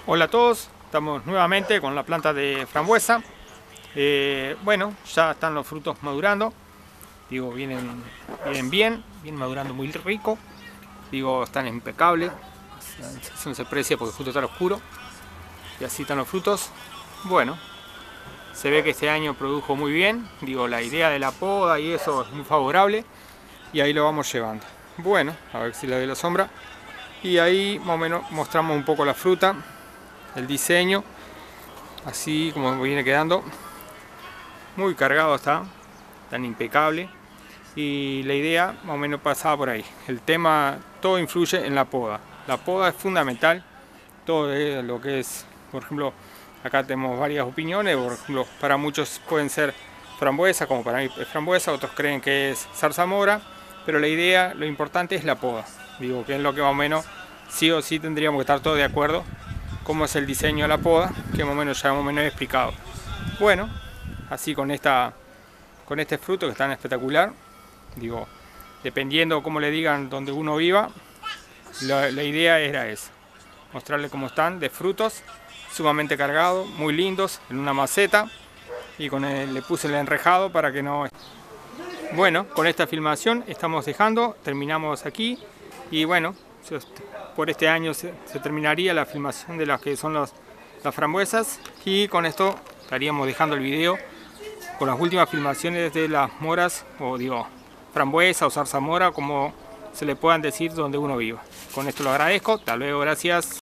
Hola a todos, estamos nuevamente con la planta de frambuesa. Bueno, ya están los frutos madurando. Digo, vienen bien madurando muy rico. Digo, están impecables. Eso no se aprecia porque el fruto está oscuro. Y así están los frutos. Bueno, se ve que este año produjo muy bien. Digo, la idea de la poda y eso es muy favorable. Y ahí lo vamos llevando. Bueno, a ver si le doy la sombra. Y ahí más o menos mostramos un poco la fruta, el diseño, así como viene quedando. Muy cargado está, tan impecable. Y la idea más o menos pasaba por ahí. El tema, todo influye en la poda. La poda es fundamental. Todo lo que es, por ejemplo, acá tenemos varias opiniones. Por ejemplo, para muchos pueden ser frambuesa, como para mí es frambuesa. Otros creen que es zarzamora. Pero la idea, lo importante es la poda. Digo, que es lo que más o menos sí o sí tendríamos que estar todos de acuerdo. Cómo es el diseño de la poda, que más o menos ya más o menos he explicado. Bueno, así con este fruto que es tan espectacular. Digo, dependiendo cómo le digan donde uno viva, la idea era esa. Mostrarle cómo están de frutos, sumamente cargados, muy lindos, en una maceta. Y le puse el enrejado para que no... Bueno, con esta filmación estamos dejando, terminamos aquí. Y bueno, por este año se terminaría la filmación de las que son las frambuesas. Y con esto estaríamos dejando el video con las últimas filmaciones de las moras, o digo, frambuesa o zarzamora, como se le puedan decir donde uno viva. Con esto lo agradezco, hasta luego, gracias.